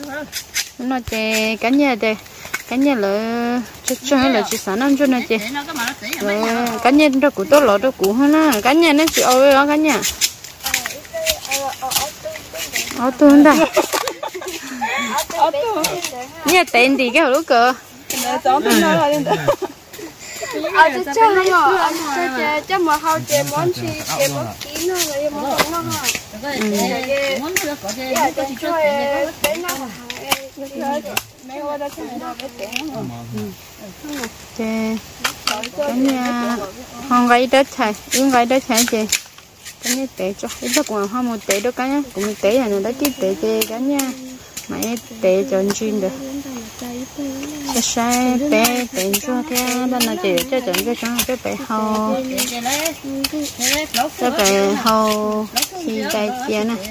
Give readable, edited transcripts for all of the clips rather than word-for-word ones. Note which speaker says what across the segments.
Speaker 1: nó chè cá nhà chè cá nhà là cho là chỉ sản ăn cho nó chè cá nhà đó của tôi lọ đó của hơn á cá nhà nó chỉ ôi đó cá nhà ở tôi không đây nhà tiền thì cái lúc cơ
Speaker 2: tôi chơi không à tôi chơi cho mà hao chơi món gì chơi món kín nó là món không nó ha món nó có chơi tôi chỉ chơi bé nó
Speaker 1: chè cái nhà không gái đất chạy những gái đất chạy chè cái nhà tệ cho ít đất còn không một tệ đâu cái nhá cũng tệ là nó tí tệ chè cái nhà mày tệ chọn chuyên được sai bé tệ cho cái bên này chè cho chọn cái chọn cái bé hầu cái bé hầu thì cái chè này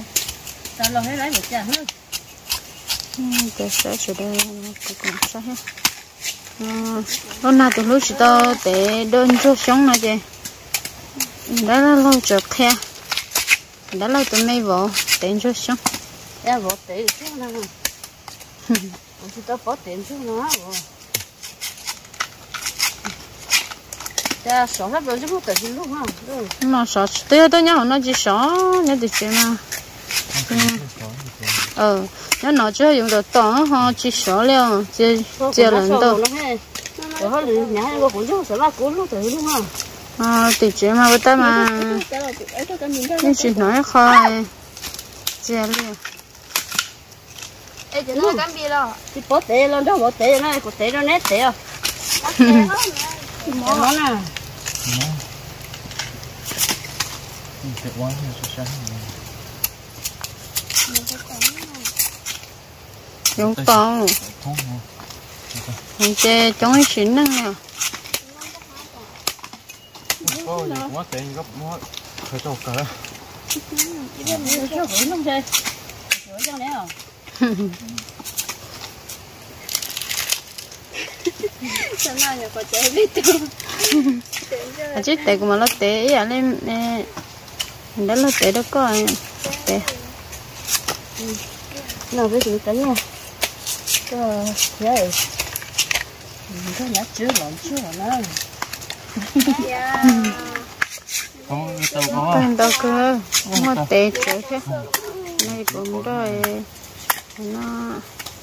Speaker 1: cái sẽ sửa đây cũng sai hết hôm nay tụi lúc chỉ tao để đơn cho sống này chị đã là lâu chợt khe đã lâu tụi mày vợ tiền cho sống
Speaker 2: em vợ tiền xuống nào chỉ tao bỏ tiền xuống nó ta sợ lắm rồi chứ không phải lúc ha
Speaker 1: mà sợ tôi nhớ nó chỉ sợ nhớ được chuyện mà nó nói chưa dùng được to họ chỉ sợ liền chỉ lần đâu
Speaker 2: rồi nhà hai cũng giống sợ là cũng lúc từ đúng không
Speaker 1: thì chuyện mà người ta mà nhưng chỉ nói khó chỉ liền
Speaker 2: ê chị nói cắm bia đâu chị bỏ tệ lên đó bỏ tệ này bỏ tệ nó nét tệ à món à
Speaker 1: dùng to mình chơi chống cái chín năng nè
Speaker 3: quá tiền gấp quá phải cho cả
Speaker 1: chứ tệ của mà nó tệ ý à lên đó là tệ đó có tệ
Speaker 2: nào với chị cái nha cái vậy cái lá chứa nó
Speaker 1: tên tao cơ mà tệ chỗ thế này cũng rồi nó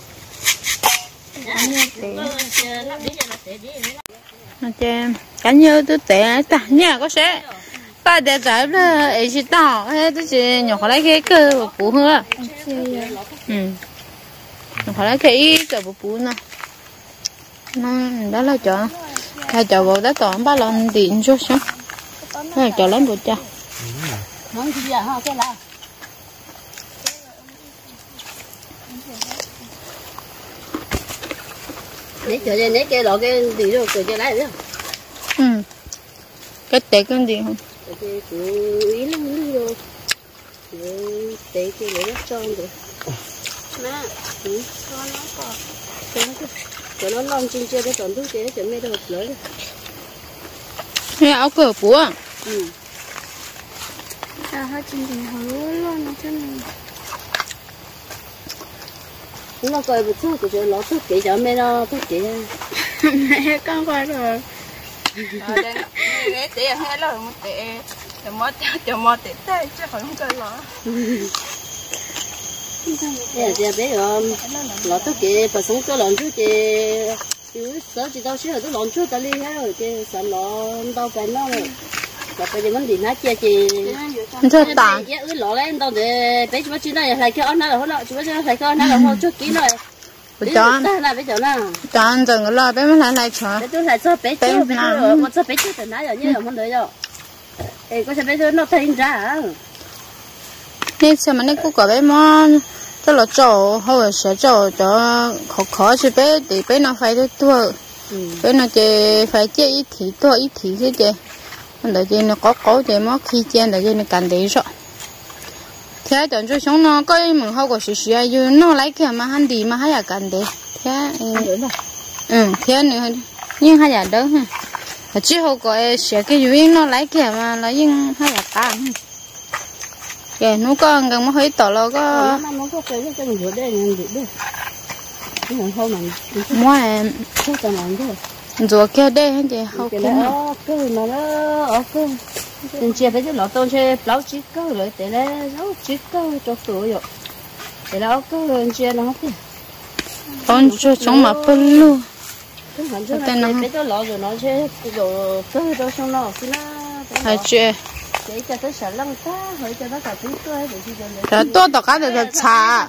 Speaker 1: chơi cá nhớ tôi tệ ta nhà có sẽ ba để giải là ấy chỉ tao hay tôi chỉ nhỏ khỏi lấy cái cơ bù hơn nhỏ khỏi lấy cái cơ bù nè đó là chọn khai chọn vào đó toàn ba lần điện chút xong này chọn lấy một cha
Speaker 2: món gì à ha cái là nấy cái lọ cái gì đâu cười cho lấy được
Speaker 1: cái tệ cái gì không
Speaker 2: cái ý lắm rồi tệ cái lấy nó tròn rồi nè cho nó còn cho nó non trên chơi cái tròn thuốc chế cho mấy đồ lưỡi
Speaker 1: nghe áo cửa búa
Speaker 2: hai chân thì hở luôn nó chân này nó coi một chút của nó thuốc chế cho mấy nó thuốc chế
Speaker 1: mẹ con qua rồi
Speaker 2: cái tệ hay là một tệ cho mót tệ tay chứ không coi lọ giờ bé rồi lọ thuốc chế và sống cái lọ thuốc chế chứ sợ chỉ tao xíu rồi tôi lọ thuốc tao đi hết rồi chứ sợ lọ tao phải nó rồi là bây giờ mình đi nát chia chị
Speaker 1: cho tàn
Speaker 2: cái lọ lên tao để bé chúng nó này lại cái ớt nó là hôm nọ chúng nó lại cái ớt nó là hôm trước kỹ rồi
Speaker 1: cho
Speaker 2: là bé chỗ nào
Speaker 1: cho anh dừng cái lọ bé mới lại cho
Speaker 2: bé tôi lại cho bé chưa bé chưa một cho bé chưa từ nãy giờ như là không được rồi ê có sao bé chưa nó thấy ra à
Speaker 1: nên sao mà nên cũng có bé món cho là chỗ hồi sẽ chỗ cho khó chứ bé thì bé nó phải được thua bé nó chỉ phải chơi ít thì thế chứ đợi chị nó có chị mất khi chen đợi chị nó cần để rồi thế chọn cho chúng nó có mình hậu quả sự yêu nó lấy kia mà hắn đi mà hay là cần để thế thế nữa nhưng hay là đỡ ha chứ hậu quả sẽ cái yêu nó lấy kia mà lấy nhưng hay là tàn kìa nó có gần mà hơi tỏ lo có
Speaker 2: nó có cái gì đó để nhận được
Speaker 1: mua em rồi kia đây hết thì hậu
Speaker 2: cái
Speaker 1: cũng
Speaker 2: đó cái mà nó ở cái tiền chia phải lọ tôn chơi lão chỉ có rồi để là lão chỉ có cho tuổi rồi để lão có chia nó hết
Speaker 1: con cho chúng mà phân luôn
Speaker 2: tên nó phải cho lọ rồi nó chơi rồi cái đó xong nó cái nó
Speaker 1: hay chưa
Speaker 2: để cho tới sợ lăng ta hỏi cho nó cả túi tôi để
Speaker 1: rồi tôi đọc cái được trà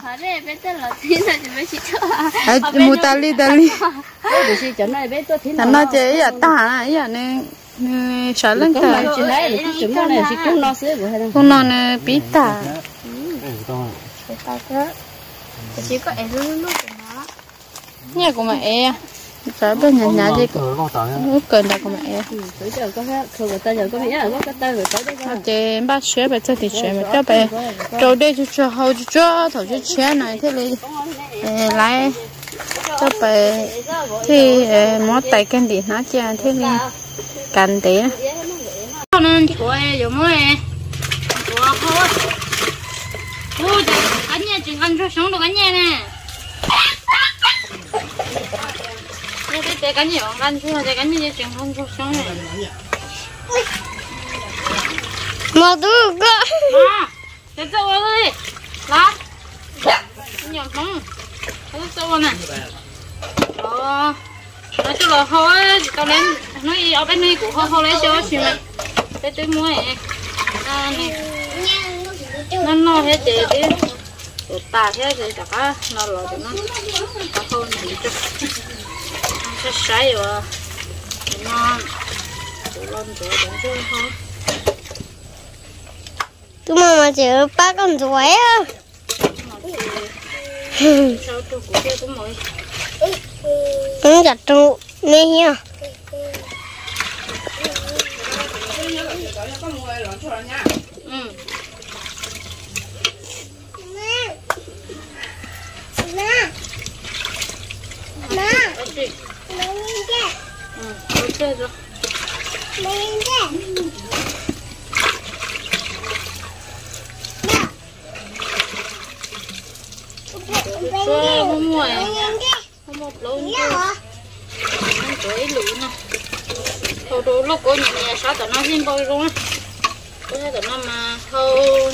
Speaker 1: hay mua tali
Speaker 2: để chỉ cho nó bé tôi
Speaker 1: thằng nó chơi giờ ta này giờ này sợ lắm cả
Speaker 2: chỉ lấy để chúng nó này chỉ cũng nó xứ của hay
Speaker 1: không nó này bí tả
Speaker 2: chỉ có em luôn nó
Speaker 1: nhà của mẹ sợ bên nhà gì cũng cần là của mẹ
Speaker 2: tuổi giờ có hết không người ta giờ có biết là có cái tay người tới đấy
Speaker 1: chị bác sửa về thì sửa mà cho bé rồi đây cho hậu cho thầu cho xe này thế này lại cho bé thì mót tay cái gì nó chơi thế này cần tí nên của em dùng mới của thôi ôi trời anh nhà chỉ ăn cho sống được anh nhà nè cái cái gì ông ăn chứ cái gì chuyện không có sống này mà tôi cơ à cái sao vậy lá nhiều không cái sao nè nói chung là thôi tao lên nói ở bên này cũng không lấy cho xíu này cái tôi mua này nó hết chị đi tạt hết thì chắc á nó lòi cho nó không gì chứ sẽ sấy rồi ngon lên chỗ để cho thôi
Speaker 4: tụi mà chỉ ba con ruồi á
Speaker 1: sao tôi cũng chơi cũng mọi
Speaker 4: cũng giặt trụ nè nha
Speaker 1: không mua không một lon không tới lụi nè thôi đồ lúc của nhà sao tao nó xin bao luôn á có thể tao nó mà thôi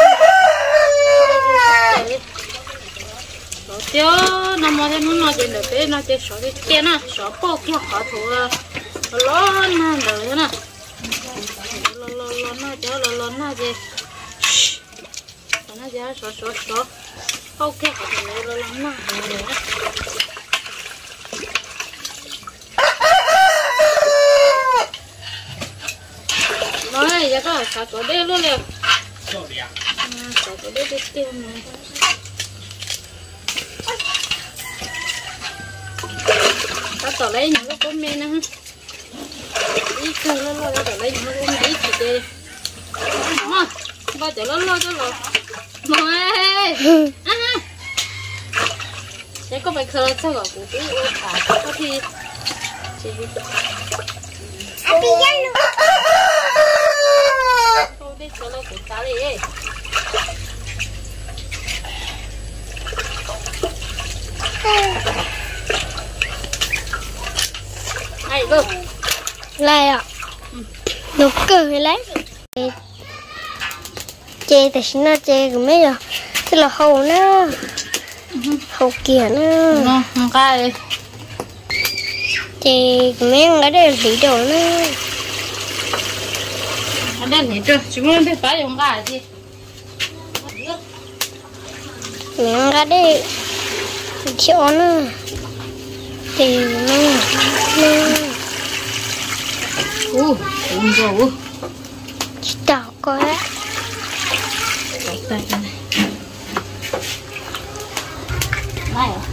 Speaker 1: rồi tiêu nó mà thế nó chuyện được cái nó chơi sợ cái kia nè sợ bao kia họ thua lo nè rồi thế nè lo nó chơi lo nó chơi nó chơi sợ ok họ thua lo nó nói giờ có sợ có đây luôn liền sợ có đây cái tiêu này ta tỏ lấy những cái con men nữa ít cứ lo tỏ lấy những cái con ít thì đi mà ba chở lo cho lo mày thế có phải khơi sao gọi cũng có thì chỉ biết
Speaker 4: anh đi ra luôn
Speaker 1: không biết cho nó cũng cá đi này cơ
Speaker 4: lại à nấu cơm lấy chê thì nó chê cái mấy rồi tức là hầu nó hầu kia nó
Speaker 1: không cái
Speaker 4: chê cái mấy cái đây thủy đồ nó
Speaker 1: anh đang nhìn chưa chúng nó biết phải dùng cái gì
Speaker 4: miếng cái đây chỗ nó thì nó
Speaker 1: uống rượu
Speaker 4: đỏ quá
Speaker 1: tay này này à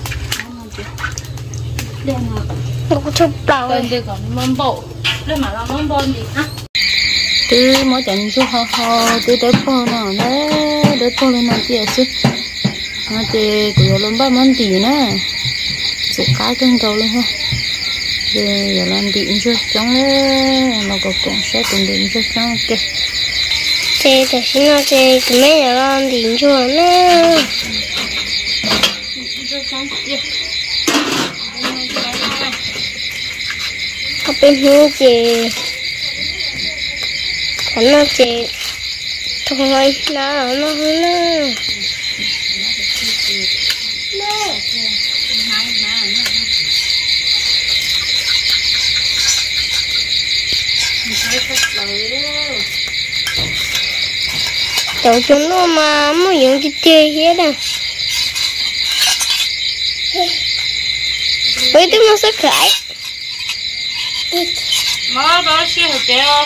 Speaker 1: đây nào
Speaker 4: nó có chụp đầu
Speaker 1: bên đây còn mâm bộ đây mà là mâm bon gì hả từ mỗi trận số ho từ tới po nào đấy tới po lên nào kia chứ mà thì tụi nó ba món gì nè sẽ cá cân cầu lên ha để giờ làm điện cho chống đấy nó có cũng sẽ từng điện cho chống ok
Speaker 4: chê thì nó chê cái mấy nhà con điện cho nó
Speaker 1: cho chống kia
Speaker 4: có bên hướng chị nó chị thôi nó cháu chúng nó mà muốn dùng cái tê hết à với tiếng nó sẽ khải
Speaker 1: má đó xí hả chị ơi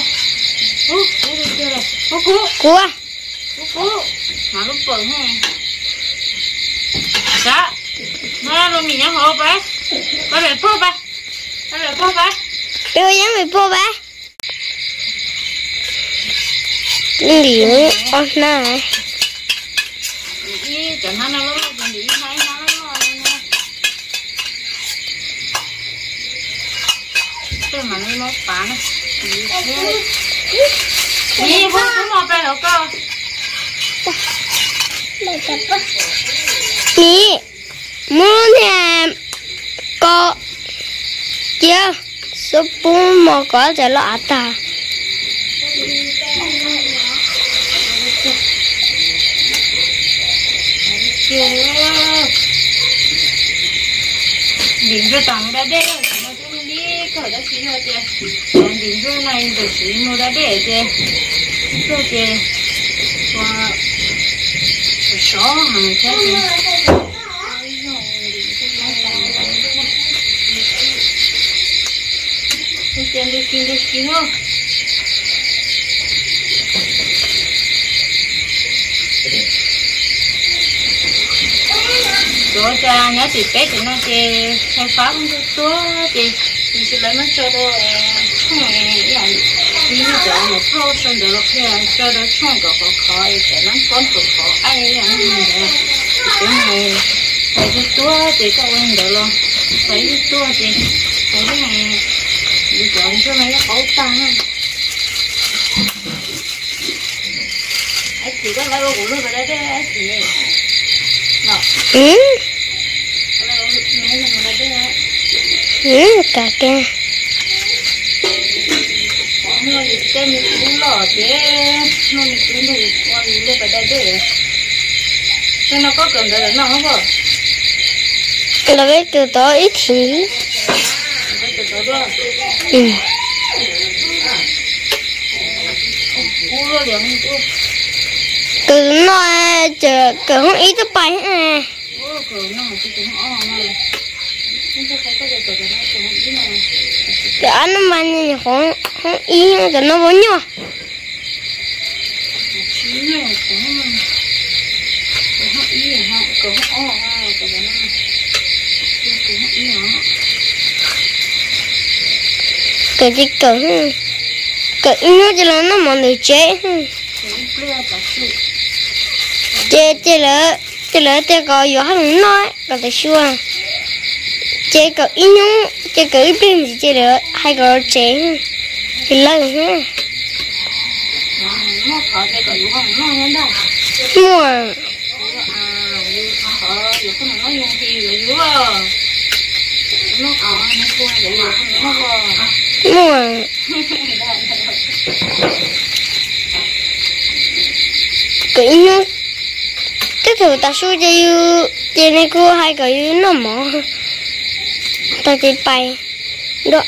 Speaker 4: cua
Speaker 1: mà lúc bự ha đó má luôn mình nhớ hộ bé có để phô ba
Speaker 4: đưa dám bị phô ba liền ôn nè
Speaker 1: đi chẳng hạn nó chuẩn bị hai nó cái mà nó phá này đi không có bé đâu cơ
Speaker 4: nè muốn nè có chưa số 4 mà có thể là ta
Speaker 1: điện cho tặng đã để mà tôi đi khỏi đã xí rồi chị còn điện cho này được xí mua đã để chị cho chị và số hàng thế chị đi xin không chỗ cha nhớ chị bé chị nói chị khai phá không được số chị chỉ lấy nó cho tôi không vậy đi chỗ một thâu xong được kia cho nó xong có khỏi để nó con của khó ai vậy nó không được cái này phải cái số chị có quen được luôn phải cái số chị phải cái này đi chọn cho mấy cái khẩu tăng chị có lấy của luôn vào đây đấy chị
Speaker 4: cả kia
Speaker 1: nó thì cái mình cũng lỏ thế nó mình cũng đủ qua gì lên vào đây để cho nó có cần đấy nó không có
Speaker 4: là cái từ đó ít thì
Speaker 1: cái từ đó đó cú lo liền cú
Speaker 4: từ nó chờ cỡ không ít tới bay à
Speaker 1: cỡ nó mà chỉ cũng này
Speaker 4: cái anh nó bán như không ý cái nó bao nhiêu cái gì cỡ nó chỉ là nó mòn được chế chế là có gió không nói có thể xua chế có ít nhung chế có ít bên gì chế là hay có chế thì lần ha
Speaker 1: nó khó cái còn không nó hơn đâu
Speaker 4: mua
Speaker 1: nó dùng thì là dữ nó có nó qua để nó
Speaker 4: mua cái nhung cái thứ ta xua chế này cô hay có nó mỏ ta chỉ bay đó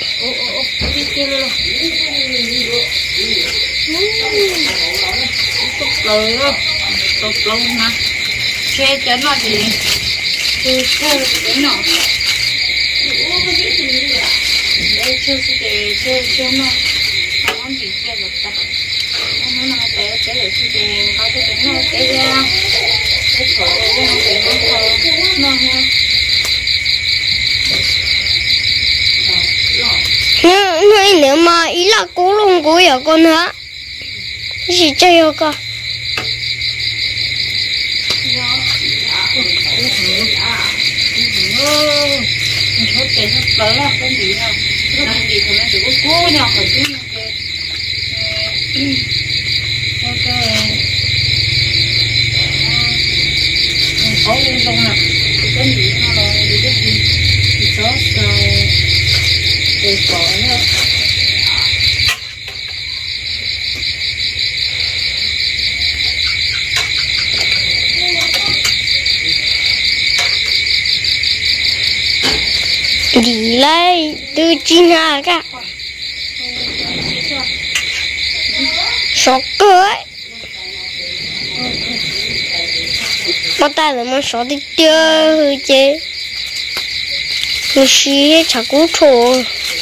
Speaker 1: tục lâu mà che chắn là gì chơi cái nọ đây chơi nó không bị chơi được ta nó nào té để chơi có cái nó té ra cái thổi nó
Speaker 4: nếu mà ý là cố luôn cố ở con hả gì chơi không con
Speaker 1: thôi cái nó tới là con gì nào con gì thì nó chỉ có cố nhau phải chứ có luôn nè con gì nó là gì cái gì thì đó
Speaker 2: Để bỏ nữa.
Speaker 4: đi lấy từ chín hà cả sọt cưới bắt tay là một sọt đi chơi chơi người xí chả cú trổ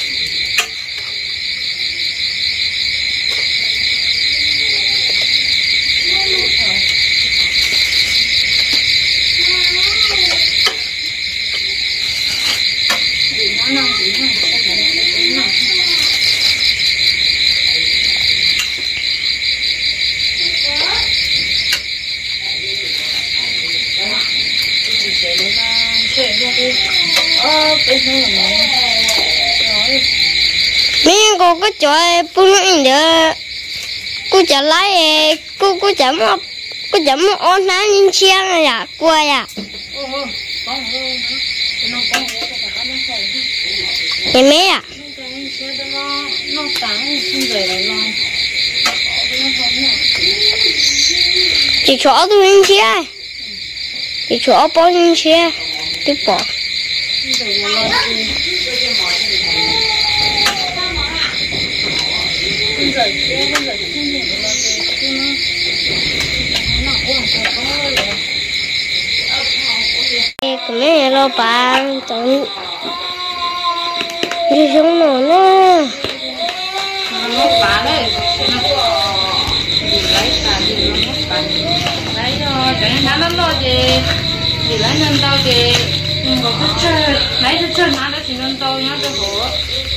Speaker 4: mình có cái chỗ bún in được cô chả lấy cô chả mua ôn nán nhìn chiang này à qua à thế mấy à chỉ chỗ tôi nhìn chia chỉ chỗ bao nhìn chia tôi bỏ cái này là bạn chẳng đi xuống nào nữa
Speaker 1: nó phá đấy lấy rồi để nó lo gì thì lấy nên đâu thì một cái chơi lấy cái chơi nó chỉ nên đâu nhá cái hổ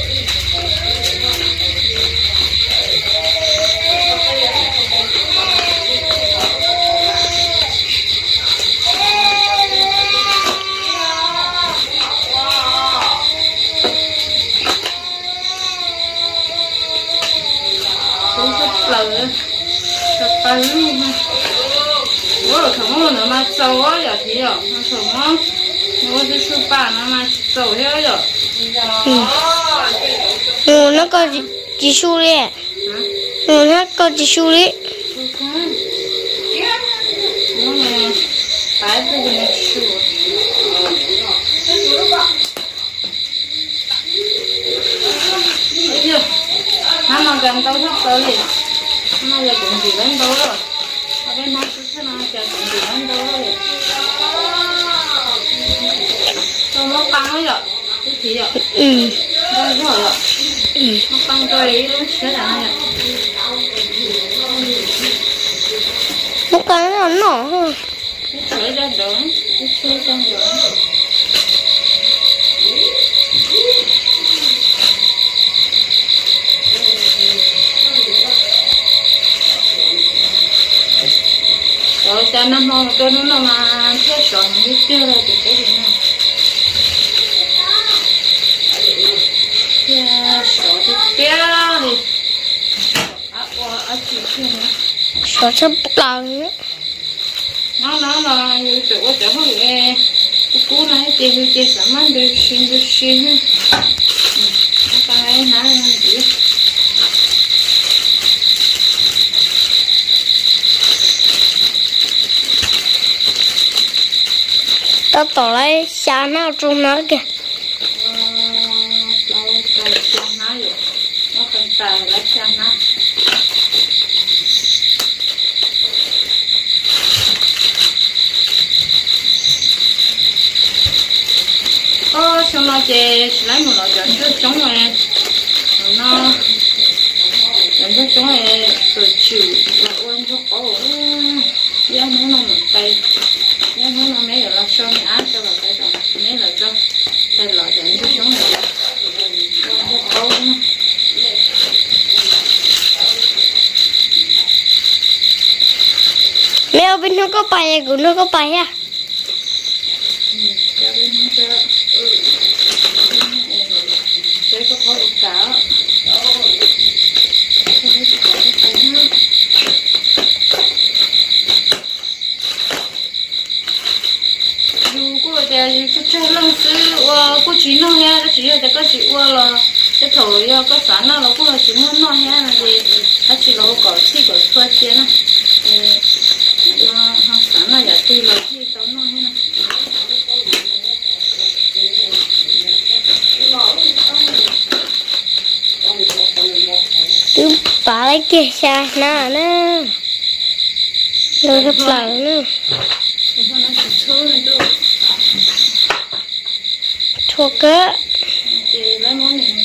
Speaker 1: 我从我那么走啊，要提哟，我从我是书包那么走了哟。
Speaker 4: 那个技术嘞，那个技术嘞。
Speaker 1: 我们孩子给你书。哎呦，妈妈跟到他手里，妈也跟别人到了。bên nó cứ nó chờ cũng bị nó đâu rồi, nó căng rồi, cái gì vậy? Đây rồi, nó căng rồi, nó sẽ là này.
Speaker 4: Nó căng nó nổ.
Speaker 1: Cái chuối ra đốn, cái chuối ra đốn. Rồi cha năm hôm tôi nó mà chết rồi mà biết chưa rồi thì cái gì nào sợ thì té đi chị chưa
Speaker 4: sợ sắp lần nữa
Speaker 1: nó là chỗ không nghe cú này chơi sắm ăn được xin ha cái này gì
Speaker 4: tao tỏ lại xa nào trong nó kìa
Speaker 1: nó cần tài lấy xa nó xong nó chơi lấy một loại chọn trước chống rồi nó chọn trước chống rồi từ chiều là quên cho cổ giá nó một tay giá nó mấy là cho mấy áo cho vào tay rồi mấy là cho tay loại chọn trước chống này quên cho cổ
Speaker 4: mẹ ở bên nó có bài của nó có bài à
Speaker 1: cho bên nó cho sẽ có khó được cả dù có để cái chơi lăng sư của chị nó nghe chỉ là cái chị là cái thổi có sản nó cũng là chỉ muốn nó hết là gì nó chỉ là có chỉ có xua chia nó nó sản nó giờ tùy là chỉ tao nó hết nè
Speaker 4: cứ bà lấy kia xa nè nè đừng gặp lại nữa thua cái
Speaker 1: thì lấy món này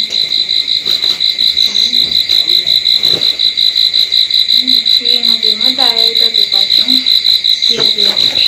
Speaker 1: khi mà từ mới đây ta từ bài sống chia được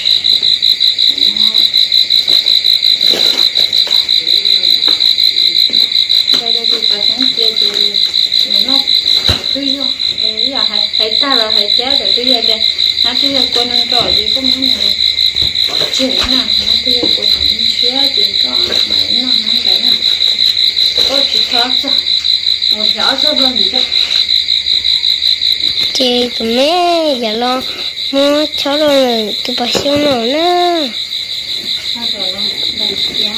Speaker 1: đây từ bài sống chia được nó tùy vô bây giờ hãy ta là hãy chế để tùy đây nó tùy con nó rõ gì có muốn này chế nè nó tùy của chúng chế thì có mấy nó không đấy nè có chỉ thoát ra một nhỏ số luôn gì chứ
Speaker 4: chị tụi mẹ giờ lo mua cháu rồi tụi bà siêu nào nữa
Speaker 1: sao rồi nó đầy giá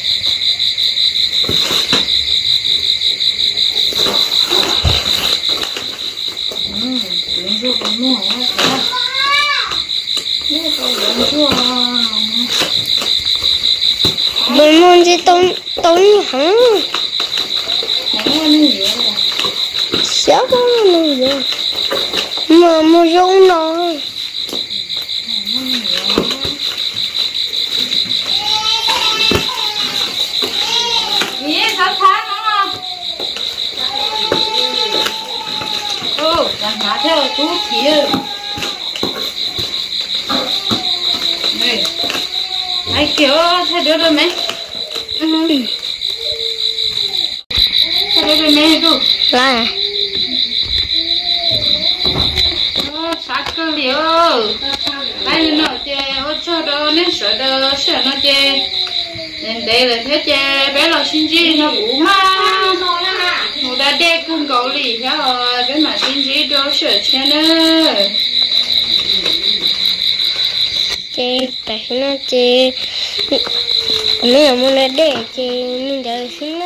Speaker 1: tuyển vô còn mua hết rồi mua câu tuyển vô
Speaker 4: mình mua gì tốn hẳn
Speaker 1: nãy nó nhiều rồi
Speaker 4: xéo có nó nhiều mà mua giống nó
Speaker 1: nhé sao tháng nó ô chẳng hả theo tú thịa này ai kiểu thay đổi rồi mấy thay đổi rồi mấy đâu
Speaker 4: là
Speaker 1: sát cơ liệu ai nó chơi ô cho đó nên sợ đó sợ nó chơi nên đây là thế chơi bé là sinh gì nó ngủ mà ngủ đã đẻ cưng cậu lì theo rồi bé mà sinh gì đâu sợ chơi nữa
Speaker 4: chị tại nó chị nếu mà muốn để chị mình đợi xuống